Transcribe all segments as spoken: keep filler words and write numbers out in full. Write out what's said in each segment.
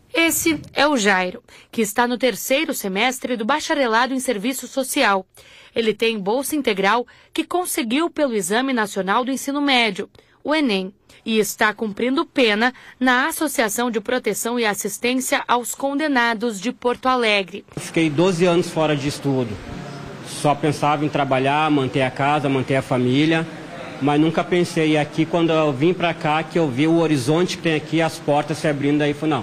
Esse é o Jairo, que está no terceiro semestre do bacharelado em serviço social. Ele tem bolsa integral que conseguiu pelo Exame Nacional do Ensino Médio, o Enem, e está cumprindo pena na Associação de Proteção e Assistência aos Condenados de Porto Alegre. Fiquei doze anos fora de estudo. Só pensava em trabalhar, manter a casa, manter a família, mas nunca pensei aqui, quando eu vim para cá, que eu vi o horizonte que tem aqui, as portas se abrindo, aí foi não.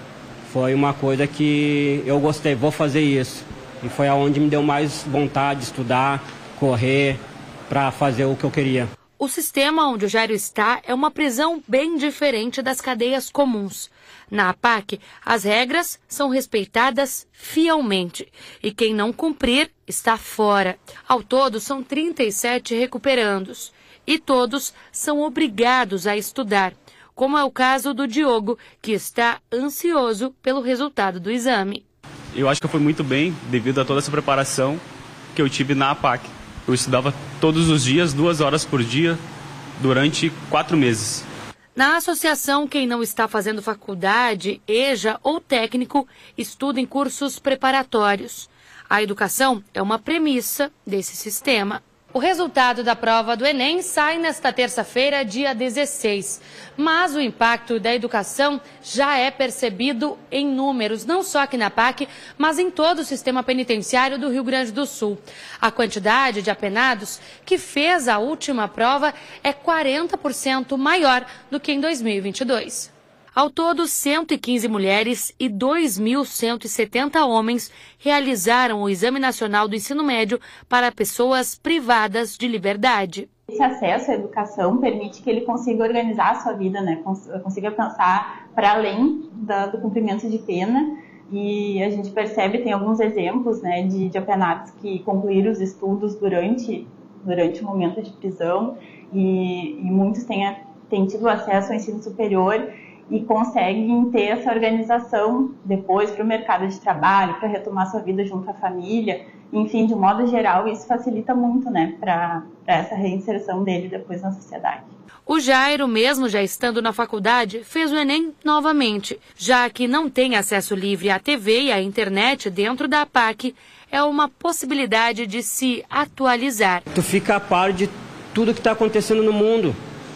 Foi uma coisa que eu gostei, vou fazer isso. E foi aonde me deu mais vontade de estudar, correr, para fazer o que eu queria. O sistema onde o Jairo está é uma prisão bem diferente das cadeias comuns. Na A P A C, as regras são respeitadas fielmente e quem não cumprir está fora. Ao todo, são trinta e sete recuperandos e todos são obrigados a estudar, como é o caso do Diogo, que está ansioso pelo resultado do exame. Eu acho que eu fui muito bem devido a toda essa preparação que eu tive na A P A C. Eu estudava todos os dias, duas horas por dia, durante quatro meses. Na associação, quem não está fazendo faculdade, E J A ou técnico, estuda em cursos preparatórios. A educação é uma premissa desse sistema. O resultado da prova do Enem sai nesta terça-feira, dia dezesseis. Mas o impacto da educação já é percebido em números, não só aqui na A P A C, mas em todo o sistema penitenciário do Rio Grande do Sul. A quantidade de apenados que fez a última prova é quarenta por cento maior do que em dois mil e vinte e dois. Ao todo, cento e quinze mulheres e dois mil cento e setenta homens realizaram o Exame Nacional do Ensino Médio para pessoas privadas de liberdade. Esse acesso à educação permite que ele consiga organizar a sua vida, né? Consiga pensar para além da, do cumprimento de pena. E a gente percebe, tem alguns exemplos, né, de, de apenados que concluíram os estudos durante, durante o momento de prisão e, e muitos têm, têm tido acesso ao ensino superior e conseguem ter essa organização depois para o mercado de trabalho, para retomar sua vida junto à família. Enfim, de modo geral, isso facilita muito, né, para essa reinserção dele depois na sociedade. O Jairo, mesmo já estando na faculdade, fez o Enem novamente, já que não tem acesso livre à T V e à internet dentro da A P A C, é uma possibilidade de se atualizar. Tu fica a par de tudo que está acontecendo no mundo.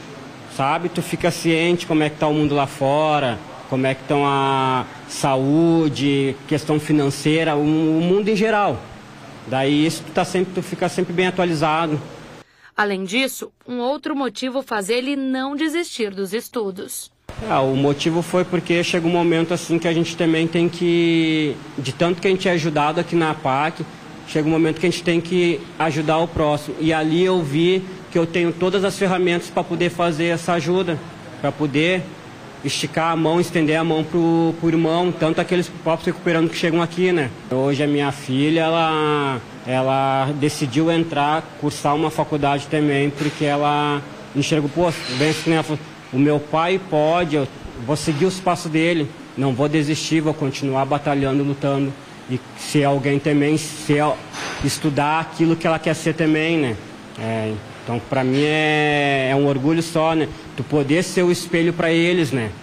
Sabe, tu fica ciente como é que está o mundo lá fora, como é que estão a saúde, questão financeira, o, o mundo em geral. Daí isso tu, tá sempre, tu fica sempre bem atualizado. Além disso, um outro motivo faz ele não desistir dos estudos. Ah, o motivo foi porque chega um momento assim que a gente também tem que, de tanto que a gente é ajudado aqui na A P A C, chega um momento que a gente tem que ajudar o próximo. E ali eu vi que eu tenho todas as ferramentas para poder fazer essa ajuda, para poder esticar a mão, estender a mão pro, pro irmão, tanto aqueles próprios recuperando que chegam aqui, né? Hoje a minha filha, ela, ela decidiu entrar, cursar uma faculdade também, porque ela enxergou, pô, bem assim, né? O meu pai pode, eu vou seguir os passos dele, não vou desistir, vou continuar batalhando, lutando. E se alguém também, se estudar aquilo que ela quer ser também, né? É, então, para mim é, é um orgulho só, né? Tu poder ser o espelho para eles, né?